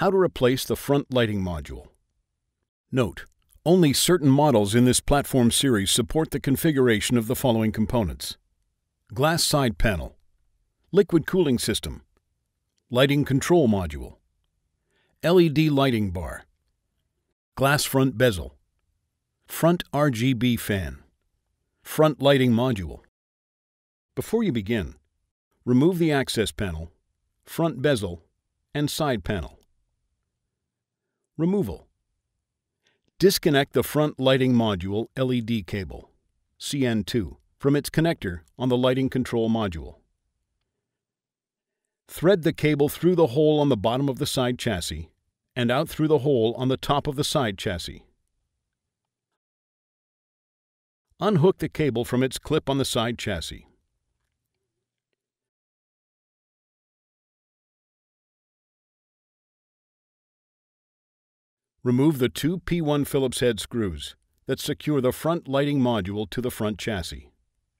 How to replace the front lighting module. Note: only certain models in this platform series support the configuration of the following components: glass side panel, liquid cooling system, lighting control module, LED lighting bar, glass front bezel, front RGB fan, front lighting module. Before you begin, remove the access panel, front bezel, and side panel. Removal. Disconnect the front lighting module LED cable, CN2, from its connector on the lighting control module. Thread the cable through the hole on the bottom of the side chassis and out through the hole on the top of the side chassis. Unhook the cable from its clip on the side chassis. Remove the two P1 Phillips head screws that secure the front lighting module to the front chassis.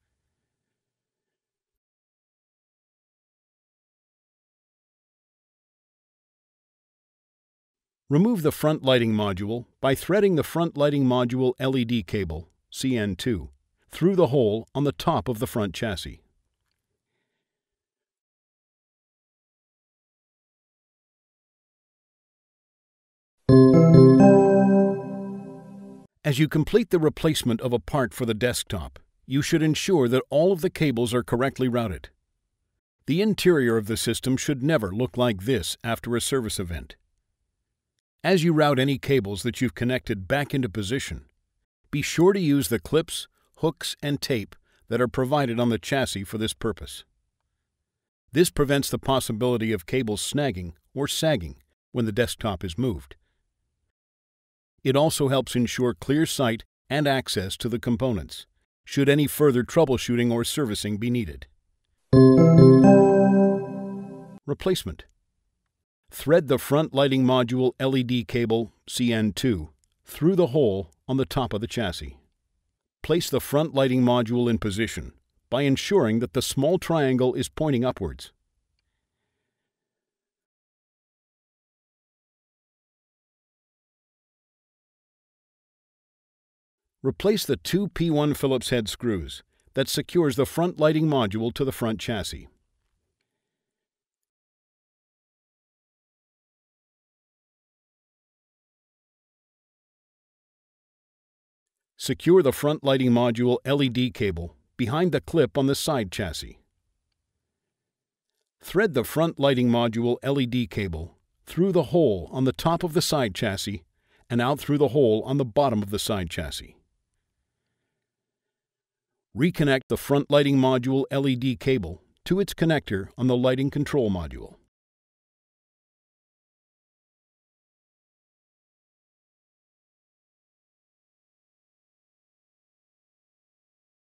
Remove the front lighting module by threading the front lighting module LED cable, CN2, through the hole on the top of the front chassis. As you complete the replacement of a part for the desktop, you should ensure that all of the cables are correctly routed. The interior of the system should never look like this after a service event. As you route any cables that you've connected back into position, be sure to use the clips, hooks, and tape that are provided on the chassis for this purpose. This prevents the possibility of cables snagging or sagging when the desktop is moved. It also helps ensure clear sight and access to the components, should any further troubleshooting or servicing be needed. Replacement. Thread the front lighting module LED cable, CN2, through the hole on the top of the chassis. Place the front lighting module in position by ensuring that the small triangle is pointing upwards. Replace the two P1 Phillips head screws that secures the front lighting module to the front chassis. Secure the front lighting module LED cable behind the clip on the side chassis. Thread the front lighting module LED cable through the hole on the top of the side chassis and out through the hole on the bottom of the side chassis. Reconnect the front lighting module LED cable to its connector on the lighting control module.